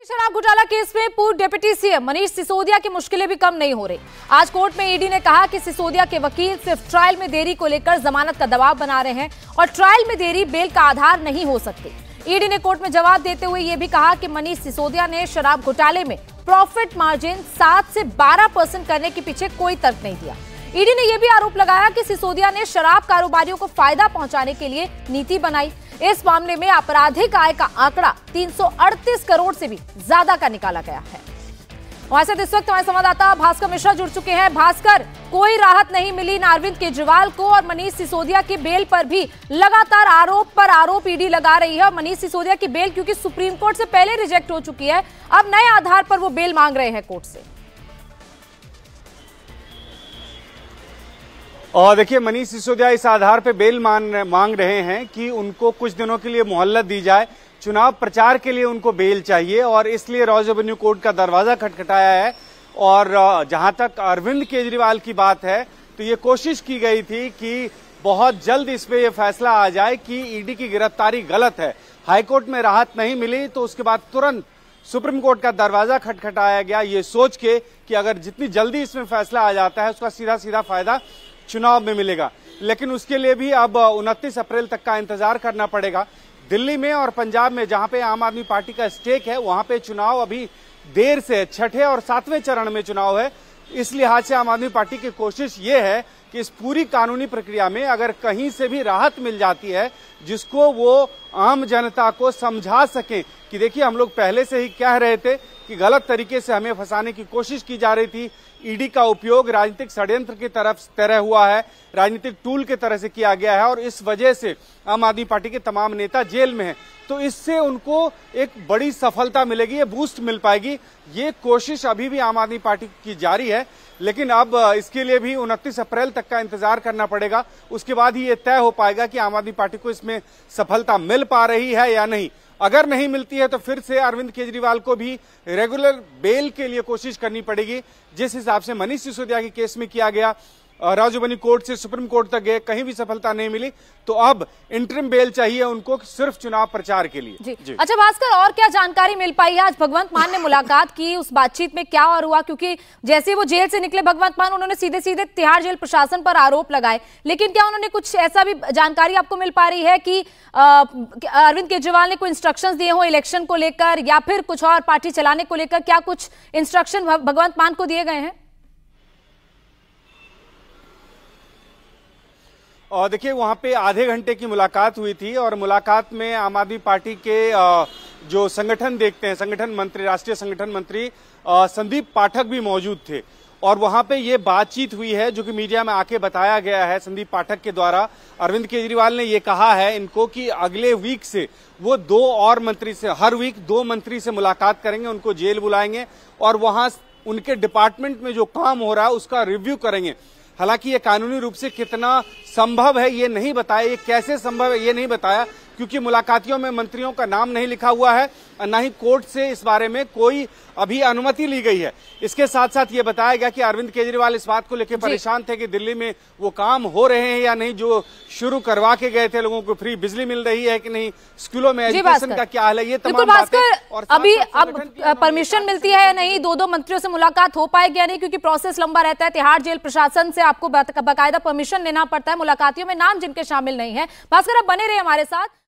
शराब घोटाला केस में पूर्व डिप्टी सीएम मनीष सिसोदिया की मुश्किलें भी कम नहीं हो रही। आज कोर्ट में ईडी ने कहा कि सिसोदिया के वकील सिर्फ ट्रायल में देरी को लेकर जमानत का दबाव बना रहे हैं और ट्रायल में देरी बेल का आधार नहीं हो सकती। ईडी ने कोर्ट में जवाब देते हुए यह भी कहा कि मनीष सिसोदिया ने शराब घोटाले में प्रॉफिट मार्जिन 7 से 12% करने के पीछे कोई तर्क नहीं दिया। ईडी ने यह भी आरोप लगाया कि सिसोदिया ने शराब कारोबारियों को फायदा पहुंचाने के लिए नीति बनाई। इस मामले में आपराधिक आय का आंकड़ा 338 करोड़ से भी ज्यादा का निकाला गया है। हमारे साथ इस वक्त हमारे संवाददाता भास्कर मिश्रा जुड़ चुके हैं। भास्कर, कोई राहत नहीं मिली न अरविंद केजरीवाल को और मनीष सिसोदिया की बेल पर भी लगातार आरोप पर आरोप ईडी लगा रही है। और मनीष सिसोदिया की बेल क्योंकि सुप्रीम कोर्ट से पहले रिजेक्ट हो चुकी है, अब नए आधार पर वो बेल मांग रहे हैं कोर्ट से। और देखिए, मनीष सिसोदिया इस आधार पे बेल मांग रहे हैं कि उनको कुछ दिनों के लिए मोहलत दी जाए। चुनाव प्रचार के लिए उनको बेल चाहिए और इसलिए रॉ एवेन्यू कोर्ट का दरवाजा खटखटाया है। और जहां तक अरविंद केजरीवाल की बात है तो ये कोशिश की गई थी कि बहुत जल्द इस पे ये फैसला आ जाए कि ईडी की गिरफ्तारी गलत है। हाईकोर्ट में राहत नहीं मिली तो उसके बाद तुरंत सुप्रीम कोर्ट का दरवाजा खटखटाया गया, ये सोच के कि अगर जितनी जल्दी इसमें फैसला आ जाता है उसका सीधा सीधा फायदा चुनाव में मिलेगा। लेकिन उसके लिए भी अब 29 अप्रैल तक का इंतजार करना पड़ेगा। दिल्ली में और पंजाब में जहां पे आम आदमी पार्टी का स्टेक है वहां पे चुनाव अभी देर से, छठे और सातवें चरण में चुनाव है। इस लिहाज से आम आदमी पार्टी की कोशिश ये है कि इस पूरी कानूनी प्रक्रिया में अगर कहीं से भी राहत मिल जाती है जिसको वो आम जनता को समझा सकें कि देखिए, हम लोग पहले से ही कह रहे थे कि गलत तरीके से हमें फंसाने की कोशिश की जा रही थी। ईडी का उपयोग राजनीतिक षड्यंत्र की तरह हुआ है, राजनीतिक टूल की तरह से किया गया है और इस वजह से आम आदमी पार्टी के तमाम नेता जेल में हैं। तो इससे उनको एक बड़ी सफलता मिलेगी, ये बूस्ट मिल पाएगी। ये कोशिश अभी भी आम आदमी पार्टी की जारी है, लेकिन अब इसके लिए भी 29 अप्रैल तक का इंतजार करना पड़ेगा। उसके बाद ही ये तय हो पाएगा कि आम आदमी पार्टी को इसमें सफलता मिल पा रही है या नहीं। अगर नहीं मिलती है तो फिर से अरविंद केजरीवाल को भी रेगुलर बेल के लिए कोशिश करनी पड़ेगी, जिस हिसाब से मनीष सिसोदिया के केस में किया गया। रॉ एवेन्यू कोर्ट से सुप्रीम कोर्ट तक गए, कहीं भी सफलता नहीं मिली तो अब इंटरिम बेल चाहिए उनको सिर्फ चुनाव प्रचार के लिए। जी। अच्छा भास्कर, और क्या जानकारी मिल पाई है? आज भगवंत मान ने मुलाकात की, उस बातचीत में क्या और हुआ? क्योंकि जैसे वो जेल से निकले भगवंत मान, उन्होंने सीधे सीधे तिहाड़ जेल प्रशासन पर आरोप लगाए, लेकिन क्या उन्होंने कुछ ऐसा भी जानकारी आपको मिल पा रही है कि अरविंद केजरीवाल ने कोई इंस्ट्रक्शंस दिए हो इलेक्शन को लेकर या फिर कुछ और पार्टी चलाने को लेकर? क्या कुछ इंस्ट्रक्शन भगवंत मान को दिए गए हैं? और देखिए, वहां पे आधे घंटे की मुलाकात हुई थी और मुलाकात में आम आदमी पार्टी के जो संगठन देखते हैं, संगठन मंत्री, राष्ट्रीय संगठन मंत्री संदीप पाठक भी मौजूद थे। और वहां पे ये बातचीत हुई है जो कि मीडिया में आके बताया गया है संदीप पाठक के द्वारा। अरविंद केजरीवाल ने ये कहा है इनको कि अगले वीक से वो 2 और मंत्री से, हर वीक 2 मंत्री से मुलाकात करेंगे, उनको जेल बुलाएंगे और वहां उनके डिपार्टमेंट में जो काम हो रहा है उसका रिव्यू करेंगे। हालांकि ये कानूनी रूप से कितना संभव है ये नहीं बताया, ये कैसे संभव है ये नहीं बताया, क्योंकि मुलाकातियों में मंत्रियों का नाम नहीं लिखा हुआ है और न ही कोर्ट से इस बारे में कोई अभी अनुमति ली गई है। इसके साथ साथ ये बताया गया कि अरविंद केजरीवाल इस बात को लेकर परेशान थे कि दिल्ली में वो काम हो रहे हैं या नहीं जो शुरू करवा के गए थे। लोगों को फ्री बिजली मिल रही है कि नहीं, स्कूलों में एजुकेशन का क्या हाल है, ये तमाम बातें। और अभी अब परमिशन मिलती है या नहीं, 2 मंत्रियों से मुलाकात हो पाएगी या नहीं, क्योंकि प्रोसेस लंबा रहता है। तिहाड़ जेल प्रशासन से आपको बाकायदा परमिशन लेना पड़ता है मुलाकातियों में, नाम जिनके शामिल नहीं है। भास्कर, आप बने रहे हमारे साथ।